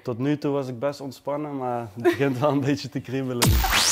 Tot nu toe was ik best ontspannen, maar het begint wel een beetje te kriebelen.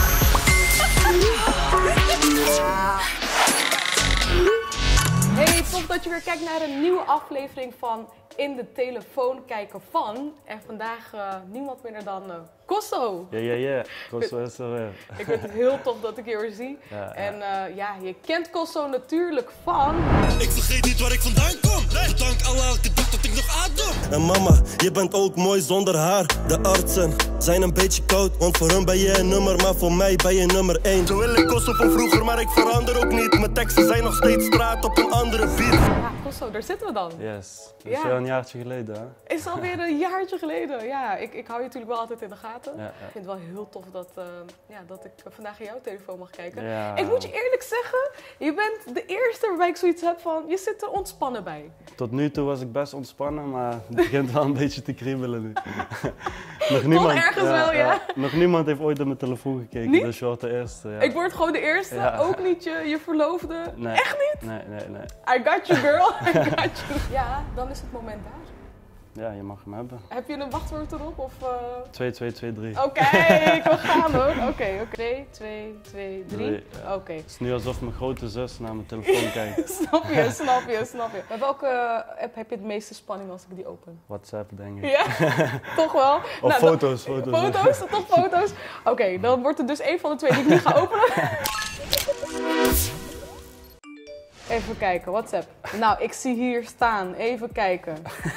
Hey, tof dat je weer kijkt naar een nieuwe aflevering van In de Telefoon Kijken van. En vandaag niemand minder dan Kosso. Ja. Kosso is er weer. Ik vind het heel tof dat ik je weer zie. Ja. En je kent Kosso natuurlijk van... Ik vergeet niet waar ik vandaan kom. Bedank Allah elke dag dat ik nog adem. En mama, je bent ook mooi zonder haar. De artsen zijn een beetje koud, want voor hun ben je een nummer, maar voor mij ben je nummer 1. Zo wil ik Kosso van vroeger, maar ik verander ook niet. Mijn teksten zijn nog steeds straat op een andere beat. Ja, Kosso, daar zitten we dan. Yes, dat is Ja. wel een jaartje geleden, hè? Is alweer een jaartje geleden. Ja, ik hou je natuurlijk wel altijd in de gaten. Ja. Ik vind het wel heel tof dat ik vandaag in jouw telefoon mag kijken. Ja. Ik moet je eerlijk zeggen, je bent de eerste waarbij ik zoiets heb van, je zit er ontspannen bij. Tot nu toe was ik best ontspannen, maar het begint wel een beetje te kriebelen nu. Nog niemand, ergens wel, ja. Nog niemand heeft ooit op mijn telefoon gekeken, Niet? dus je wordt de eerste. Ja. Ik word gewoon de eerste, Ja. ook niet je verloofde. Nee. Echt niet? Nee. I got you, girl. I got you. Ja, dan is het moment daar. Ja, je mag hem hebben. Heb je een wachtwoord erop? Of, 2-2-2-3. Oké, we gaan hoor. Oké. 2, 2, 2, 3. Ja. Oké. Het is nu alsof mijn grote zus naar mijn telefoon kijkt. Snap je. Met welke app heb je het meeste spanning als ik die open? WhatsApp, denk ik. Ja, toch wel? Of foto's. Foto's? Toch foto's? Oké, dan wordt het dus één van de twee die ik niet ga openen. Even kijken, WhatsApp. Nou, ik zie hier staan. Even kijken.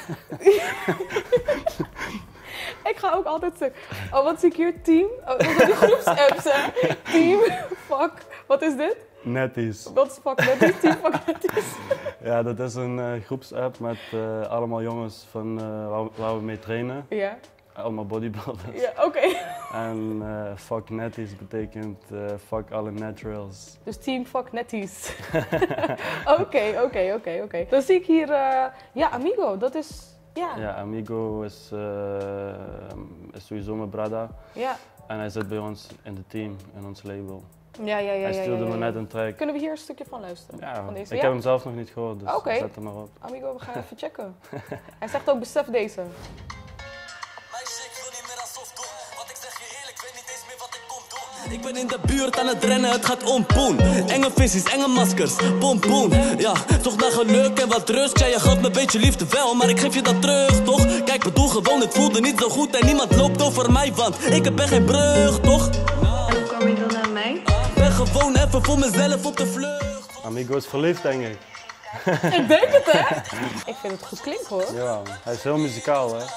Ik ga ook altijd zeggen. Oh, wat zie ik hier? Team? Oh, dat zijn die groepsapps, hè? Team, fuck. Wat is dit? Netties. Wat is fuck netties? Team fuck netties. Ja, dat is een groepsapp met allemaal jongens van, waar we mee trainen. Ja, Allemaal bodybuilders. ja, oké. En fuck netties betekent fuck alle naturals. Dus team fuck netties. Oké. Dan zie ik hier, Amigo, dat is, Ja, Amigo is sowieso mijn brada. Ja. En hij zit bij ons in het team, in ons label. Ja. Hij stuurde me net een track. Kunnen we hier een stukje van luisteren? Ja, Van deze? ik heb hem zelf nog niet gehoord, dus Oké. zet hem maar op. Amigo, we gaan even checken. Hij zegt ook, besef deze. Meisje, ik wil niet meer alsof doen. Wat ik zeg je eerlijk, weet niet eens meer wat ik kom doen. Ik ben in de buurt aan het rennen, het gaat om poen. Enge visies, enge maskers, pompoen. Ja, zocht naar geluk en wat rust. Ja, je gaf me een beetje liefde wel, maar ik geef je dat terug, toch? Kijk, bedoel gewoon, het voelde niet zo goed en niemand loopt over mij, want ik ben geen brug, toch? En hoe kwam je dan naar mij? Ben gewoon even voor mezelf op de vlucht. Amigo is verliefd, denk ik. Ik denk het, hè? Ik vind het goed klinken, hoor. Ja, hij is heel muzikaal, hè.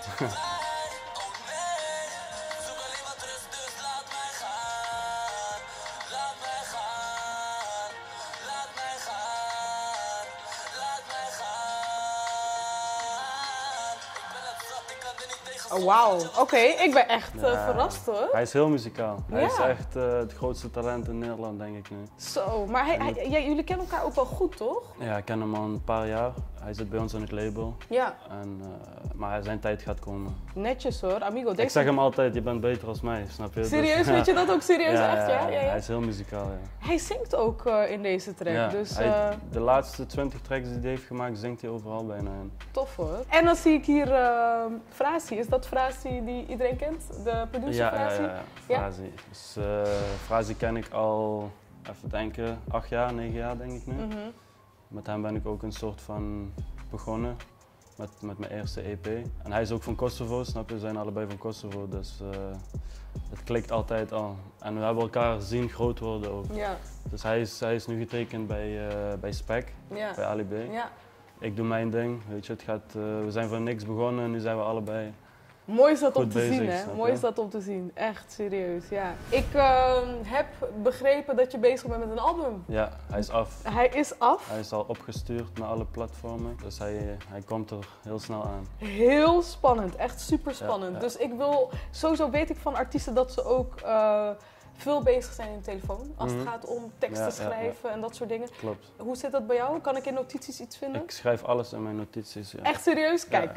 Oh, wauw. Oké, ik ben echt verrast, hoor. Hij is heel muzikaal. Hij Ja. is echt het grootste talent in Nederland, denk ik nu. Zo, maar jullie kennen elkaar ook wel goed, toch? Ja, ik ken hem al een paar jaar. Hij zit bij ons in het label. Ja, Maar zijn tijd gaat komen. netjes hoor. Amigo, deze... Ik zeg hem altijd, je bent beter als mij, snap je? Serieus, Dus, weet je dat ook serieus echt? Ja. Hij is heel muzikaal, ja. Hij zingt ook in deze track, Ja, dus de laatste 20 tracks die hij heeft gemaakt, zingt hij overal bijna in. tof hoor. En dan zie ik hier Frazi. Is dat Frazi die iedereen kent? De producer Frazi? Ja. Frazi. Dus, Frazi ken ik al, even denken, 8 jaar, 9 jaar denk ik nu. Mhm. Met hem ben ik ook een soort van begonnen. Met mijn eerste EP. En hij is ook van Kosovo, snap je? We zijn allebei van Kosovo, dus het klikt altijd al. En we hebben elkaar zien groot worden ook. Ja, Dus hij is nu getekend bij Spec, ja. bij Ali B. Ja. Ik doe mijn ding, weet je, we zijn van niks begonnen en nu zijn we allebei. Mooi is dat om Goed te bezig, zien, hè? snap Mooi je? is dat om te zien. Echt, serieus, ja. Ik heb begrepen dat je bezig bent met een album. Ja, hij is af. Hij is af. Hij is al opgestuurd naar alle platformen, dus hij komt er heel snel aan. Heel spannend, echt super spannend. Ja. Dus ik wil, sowieso weet ik van artiesten dat ze ook veel bezig zijn in de telefoon. Als het gaat om teksten Ja, schrijven en dat soort dingen. Klopt. Hoe zit dat bij jou? Kan ik in notities iets vinden? Ik schrijf alles in mijn notities. Ja. Echt serieus? Kijk.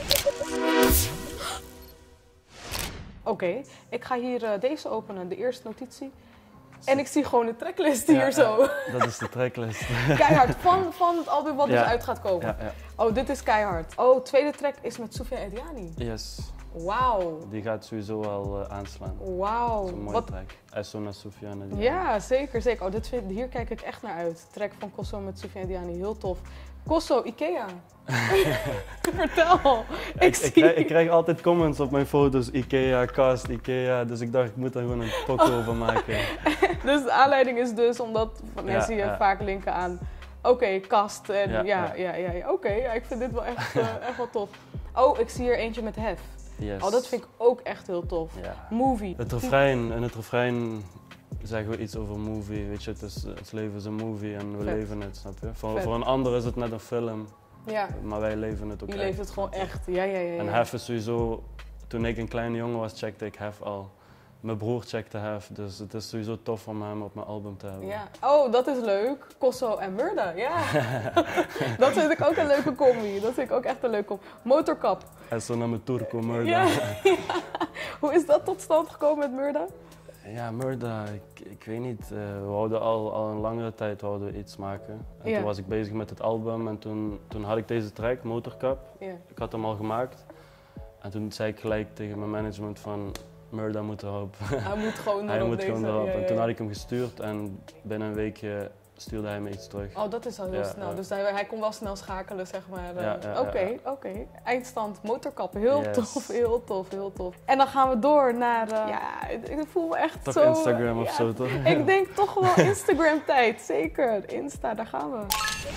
Oké, ik ga hier deze openen, de eerste notitie. En ik zie gewoon de tracklist hier zo. Dat is de tracklist. Keihard, van het album wat dus Ja. uit gaat komen. Ja. Oh, dit is keihard. Oh, tweede track is met Soufiane Ediani. Yes. Wauw. Die gaat sowieso wel aanslaan. Wauw. Dat is een mooie track. Essona Soufiane Diani. Ja, zeker, zeker. Oh, hier kijk ik echt naar uit. De track van Kosso met Soufiane Diani, heel tof. Kosso, Ikea. Vertel. Ik krijg altijd comments op mijn foto's, Ikea, kast, Ikea. Dus ik dacht, ik moet daar gewoon een pokoe over maken. Dus de aanleiding is dus omdat mensen je vaak linken aan, oké, kast en ja. Oké, ik vind dit wel echt, echt wel tof. Oh, ik zie hier eentje met hef. Yes. Oh, dat vind ik ook echt heel tof. Ja. Movie. Het refrein zeggen we iets over movie, weet je, het leven is een movie en we leven het, snap je? Voor een ander is het net een film, maar wij leven het ook echt. Je leeft het gewoon echt, ja. En hef is sowieso, toen ik een kleine jongen was, checkte ik hef al. Mijn broer checkte hef, dus het is sowieso tof om hem op mijn album te hebben. Ja. Oh, dat is leuk. Kosso en Murda, ja. Dat vind ik ook een leuke combi. Dat vind ik ook echt een leuke combi. Motorkap. En zo naar mijn Turco, Murda. Ja. Hoe is dat tot stand gekomen met Murda? Ja, Murda, ik weet niet. We wouden al een langere tijd iets maken. En toen was ik bezig met het album en toen had ik deze track, Motorkap. Ja. Ik had hem al gemaakt. En toen zei ik gelijk tegen mijn management van, Murda moet erop. Hij moet gewoon erop. Hij moet gewoon erop. Ja. En toen had ik hem gestuurd en binnen een weekje stuurde hij me iets terug. Oh, dat is al heel snel. Ja. Dus hij kon wel snel schakelen, zeg maar. Oké. Eindstand, Motorkap. Heel tof. En dan gaan we door naar... ik voel me echt toch zo... Instagram of zo, toch? Ik denk toch wel Instagram-tijd. Zeker. Insta, daar gaan we.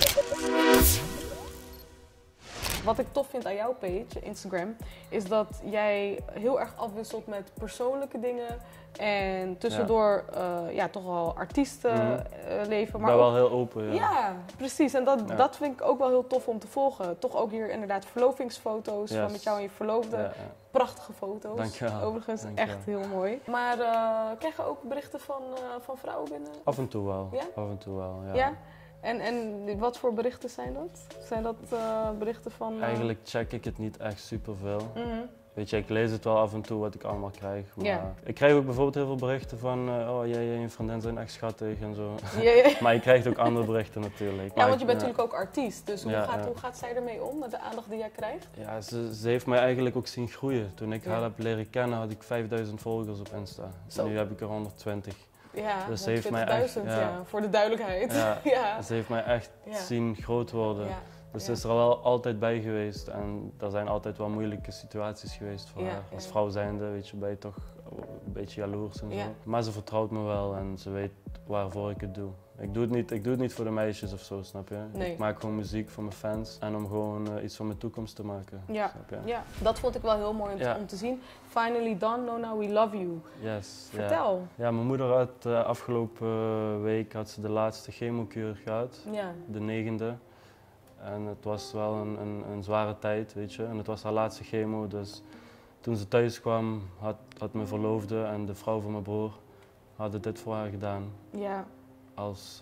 Wat ik tof vind aan jouw page, Instagram, is dat jij heel erg afwisselt met persoonlijke dingen en tussendoor toch wel artiestenleven. Maar wel heel open, Ja, precies. En dat vind ik ook wel heel tof om te volgen. Toch ook hier inderdaad verlovingsfoto's van met jou en je verloofde. Ja. Prachtige foto's. Dankjewel. Overigens, echt heel mooi. Maar krijg je ook berichten van vrouwen binnen? Af en toe wel. Ja? Af en toe wel, ja. Ja? En wat voor berichten zijn dat? Zijn dat berichten van... Eigenlijk check ik het niet echt superveel. Weet je, ik lees het wel af en toe wat ik allemaal krijg. Maar ik krijg ook bijvoorbeeld heel veel berichten van jij en je vriendin zijn echt schattig en zo. Maar je krijgt ook andere berichten natuurlijk. Ja, want je bent natuurlijk ook artiest. Dus hoe gaat zij ermee om, met de aandacht die jij krijgt? Ja, ze heeft mij eigenlijk ook zien groeien. Toen ik haar heb leren kennen had ik 5000 volgers op Insta. Zo. Nu heb ik er 120. Ja, dus ze heeft mij echt, voor de duidelijkheid. Ze heeft mij echt zien groot worden. Dus ze is er wel altijd bij geweest en er zijn altijd wel moeilijke situaties geweest voor haar. Als vrouw zijnde, weet je, ben je toch een beetje jaloers en zo. Maar ze vertrouwt me wel en ze weet waarvoor ik het doe. Ik doe het niet voor de meisjes of zo, snap je? Nee. Ik maak gewoon muziek voor mijn fans en om gewoon iets van mijn toekomst te maken. Ja, snap je? Dat vond ik wel heel mooi om te zien. Finally done, Nona, we love you. Yes. Vertel. Ja, mijn moeder had afgelopen week had ze de laatste chemokuur gehad, de 9e. En het was wel een zware tijd, weet je. En het was haar laatste chemo, dus toen ze thuis kwam, had mijn verloofde en de vrouw van mijn broer hadden dit voor haar gedaan. Ja. Als,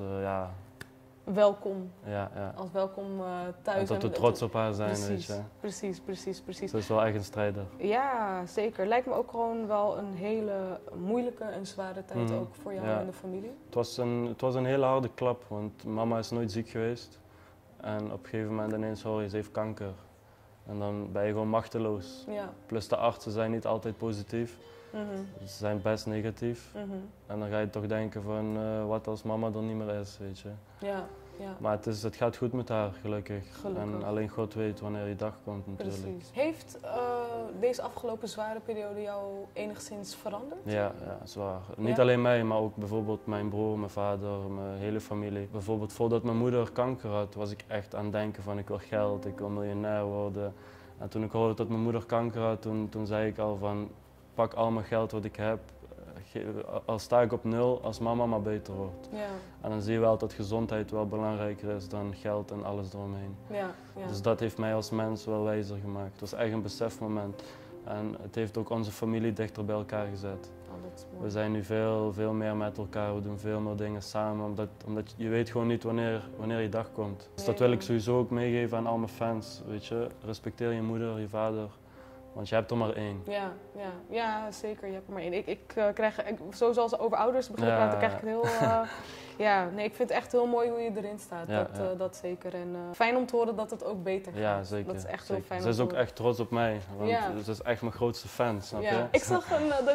welkom. Ja. Als welkom thuis. En dat we trots op haar zijn, precies, weet je. Precies. Ze is wel echt een strijder. Ja, zeker. Lijkt me ook gewoon wel een hele moeilijke en zware tijd ook voor jou en de familie. Het was een hele harde klap, want mama is nooit ziek geweest. En op een gegeven moment ineens hoor je, ze heeft kanker. En dan ben je gewoon machteloos. Ja. Plus de artsen zijn niet altijd positief. Ze zijn best negatief. En dan ga je toch denken van, wat als mama er niet meer is, weet je. Ja. Maar het gaat goed met haar, gelukkig. En alleen God weet wanneer die dag komt natuurlijk. Precies. Heeft deze afgelopen zware periode jou enigszins veranderd? Ja, zwaar. Niet alleen mij, maar ook bijvoorbeeld mijn broer, mijn vader, mijn hele familie. Bijvoorbeeld voordat mijn moeder kanker had, was ik echt aan het denken van ik wil geld, ik wil miljonair worden. En toen ik hoorde dat mijn moeder kanker had, toen zei ik al van pak al mijn geld wat ik heb. Al sta ik op 0 als mama maar beter wordt. Ja. En dan zie je wel dat gezondheid wel belangrijker is dan geld en alles eromheen. Ja. Dus dat heeft mij als mens wel wijzer gemaakt. Het was echt een besefmoment. En het heeft ook onze familie dichter bij elkaar gezet. Oh, dat is mooi. We zijn nu veel meer met elkaar, we doen veel meer dingen samen. Omdat je weet gewoon niet wanneer je dag komt. Dus dat wil ik sowieso ook meegeven aan al mijn fans. Weet je? Respecteer je moeder, je vader. Want je hebt er maar één. Ja, zeker. Je hebt er maar één. Ik krijg, zo zoals over ouders begrepen, dan krijg ik het heel... nee, ik vind het echt heel mooi hoe je erin staat. Dat zeker. En fijn om te horen dat het ook beter gaat. Ja, zeker. Dat is echt zeker. heel fijn. Ze is ook echt trots op mij. Want ze is echt mijn grootste fan, snap je? Ik zag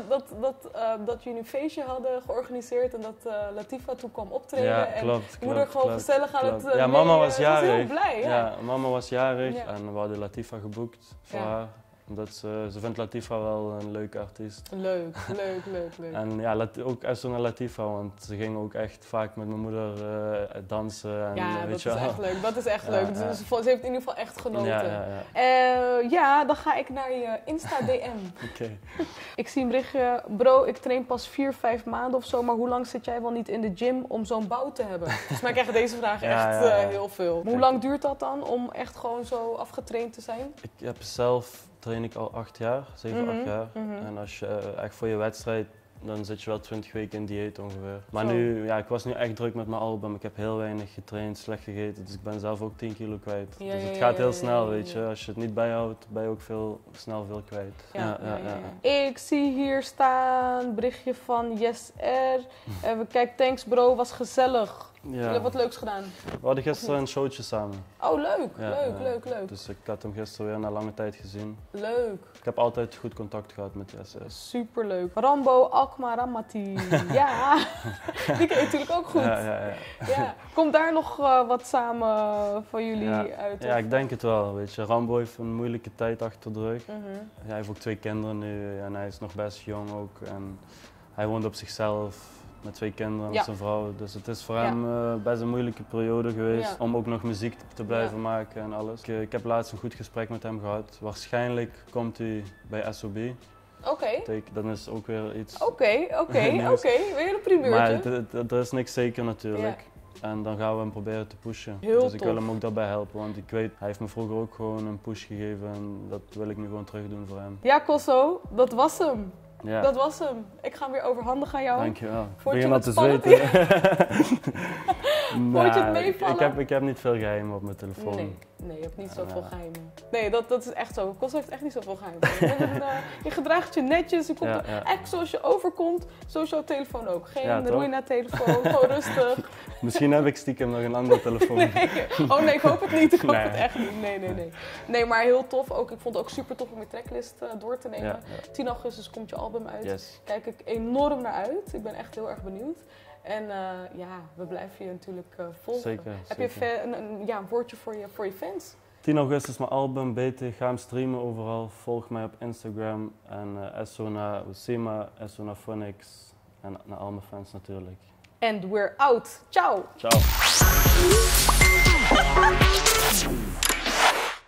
dat jullie een feestje hadden georganiseerd en dat Latifa toen kwam optreden. Ja, klopt. En je moeder gewoon gezellig aan het ja, mama was jarig. Was heel blij, ja, mama was jarig en we hadden Latifa geboekt voor haar. Omdat ze vindt Latifa wel een leuke artiest. Leuk. En ja, ook Esso naar Latifa, want ze ging ook echt vaak met mijn moeder dansen. En, dat is echt leuk. Dat is echt leuk. Dus ze heeft in ieder geval echt genoten. Dan ga ik naar je Insta-DM. Oké. Ik zie een berichtje, bro, ik train pas 4-5 maanden of zo, maar hoe lang zit jij wel niet in de gym om zo'n bouw te hebben? Volgens mij krijg je deze vraag heel veel. Hoe lang duurt dat dan om echt gewoon zo afgetraind te zijn? Ik heb zelf... train ik al 8 jaar, 7, 8 jaar. En als je echt voor je wedstrijd, dan zit je wel 20 weken in dieet ongeveer. Maar nu, ik was nu echt druk met mijn album. Ik heb heel weinig getraind, slecht gegeten, dus ik ben zelf ook 10 kilo kwijt. Dus het gaat heel snel, weet je. Als je het niet bijhoudt, ben je ook snel veel kwijt. Ik zie hier staan, berichtje van Yes R. Kijk, thanks bro, was gezellig. Jullie hebben wat leuks gedaan. We hadden gisteren een showtje samen. Oh, leuk. Dus ik had hem gisteren weer na lange tijd gezien. Leuk. Ik heb altijd goed contact gehad met SS. Superleuk. Rambo Alkmaar Ramati. Ja, die ken je natuurlijk ook goed. Ja. Komt daar nog wat samen van jullie uit? Ja, ik denk het wel. Weet je. Rambo heeft een moeilijke tijd achter de rug. Hij heeft ook 2 kinderen nu en hij is nog best jong ook. En hij woont op zichzelf. Met 2 kinderen met zijn vrouw. Dus het is voor hem best een moeilijke periode geweest om ook nog muziek te blijven maken en alles. Ik heb laatst een goed gesprek met hem gehad. Waarschijnlijk komt hij bij SOB. Oké. Dat is ook weer iets. Oké. Weer een primeurtje. Maar er is niks zeker natuurlijk. En dan gaan we hem proberen te pushen. Heel dus ik wil hem ook daarbij helpen, want ik weet, hij heeft me vroeger ook gewoon een push gegeven en dat wil ik nu gewoon terug doen voor hem. Ja, Kosso, dat was hem. Ja. Dat was hem. Ik ga hem weer overhandigen aan jou. Dankjewel. Begin al te zweten. Vond je het meevallen? Ik heb niet veel geheimen op mijn telefoon. Nee, je hebt niet zoveel geheimen. Nee, dat is echt zo. Kosso heeft echt niet zoveel geheimen. Je gedraagt je netjes. Je komt echt zoals je overkomt, zo is jouw telefoon ook. Geen roeina-telefoon, gewoon rustig. Misschien heb ik stiekem nog een andere telefoon. Nee, ik hoop het niet. Ik hoop het echt niet. Nee. Nee, maar heel tof. Ook, ik vond het ook super tof om je tracklist door te nemen. 10 augustus komt je album uit. Yes. Kijk ik enorm naar uit. Ik ben echt heel erg benieuwd. En we blijven je natuurlijk volgen. Zeker. Heb je een woordje voor je fans? 10 augustus mijn album, BT, ga hem streamen overal. Volg mij op Instagram en Essona Usema, Essona Phonics en naar al mijn fans natuurlijk. And we're out. Ciao! Ciao!